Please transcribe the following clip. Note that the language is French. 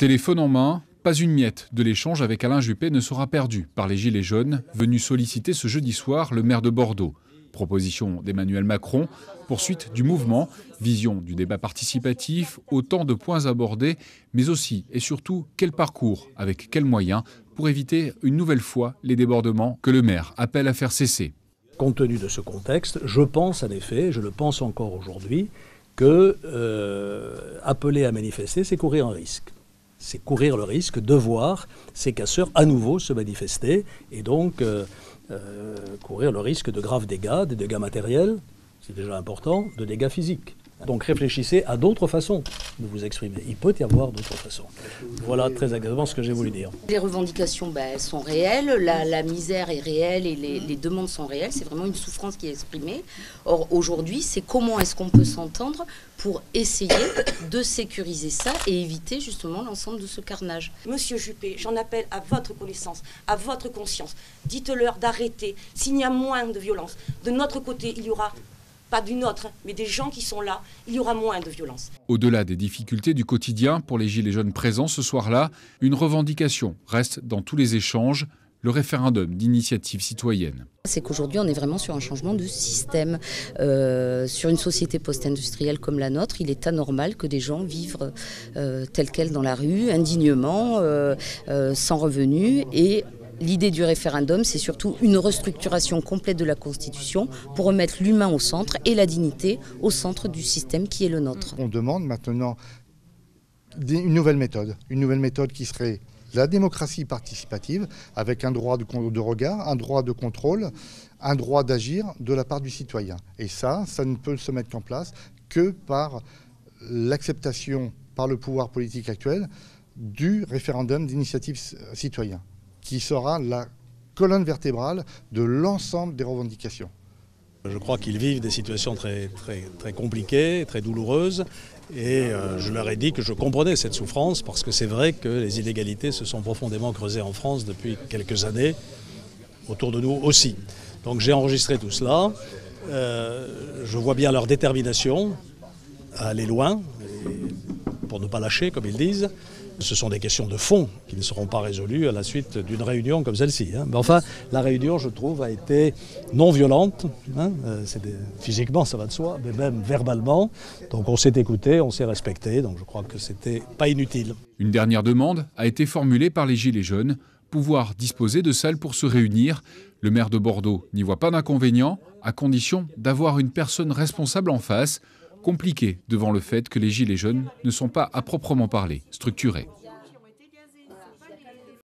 Téléphone en main, pas une miette de l'échange avec Alain Juppé ne sera perdue par les Gilets jaunes, venus solliciter ce jeudi soir le maire de Bordeaux. Proposition d'Emmanuel Macron, poursuite du mouvement, vision du débat participatif, autant de points abordés, mais aussi et surtout quel parcours, avec quels moyens, pour éviter une nouvelle fois les débordements que le maire appelle à faire cesser. Compte tenu de ce contexte, je pense en effet, je le pense encore aujourd'hui, que appeler à manifester, c'est courir un risque. C'est courir le risque de voir ces casseurs à nouveau se manifester et donc courir le risque de graves dégâts, des dégâts matériels, c'est déjà important, de dégâts physiques. Donc réfléchissez à d'autres façons de vous exprimer. Il peut y avoir d'autres façons. Voilà très exactement ce que j'ai voulu dire. Les revendications, elles sont réelles, la misère est réelle et les demandes sont réelles. C'est vraiment une souffrance qui est exprimée. Or, aujourd'hui, c'est comment est-ce qu'on peut s'entendre pour essayer de sécuriser ça et éviter justement l'ensemble de ce carnage. Monsieur Juppé, j'en appelle à votre connaissance, à votre conscience. Dites-leur d'arrêter. S'il y a moins de violence, de notre côté, il y aura... pas d'une autre, mais des gens qui sont là, il y aura moins de violence. Au-delà des difficultés du quotidien pour les Gilets jaunes présents ce soir-là, une revendication reste dans tous les échanges, le référendum d'initiative citoyenne. C'est qu'aujourd'hui, on est vraiment sur un changement de système. Sur une société post-industrielle comme la nôtre, il est anormal que des gens vivent tels quels dans la rue, indignement, sans revenus et... L'idée du référendum, c'est surtout une restructuration complète de la Constitution pour remettre l'humain au centre et la dignité au centre du système qui est le nôtre. On demande maintenant une nouvelle méthode qui serait la démocratie participative avec un droit de regard, un droit de contrôle, un droit d'agir de la part du citoyen. Et ça ne peut se mettre en place que par l'acceptation par le pouvoir politique actuel du référendum d'initiative citoyen, qui sera la colonne vertébrale de l'ensemble des revendications. Je crois qu'ils vivent des situations très compliquées, très douloureuses, et je leur ai dit que je comprenais cette souffrance, parce que c'est vrai que les inégalités se sont profondément creusées en France depuis quelques années, autour de nous aussi. Donc j'ai enregistré tout cela, je vois bien leur détermination à aller loin, pour ne pas lâcher, comme ils disent. Ce sont des questions de fond qui ne seront pas résolues à la suite d'une réunion comme celle-ci. Mais enfin, la réunion, je trouve, a été non violente. Physiquement, ça va de soi, mais même verbalement. Donc on s'est écouté, on s'est respecté. Donc je crois que c'était pas inutile. Une dernière demande a été formulée par les Gilets jaunes, pouvoir disposer de salles pour se réunir. Le maire de Bordeaux n'y voit pas d'inconvénient, à condition d'avoir une personne responsable en face. Compliqué devant le fait que les Gilets jaunes ne sont pas à proprement parler structurés.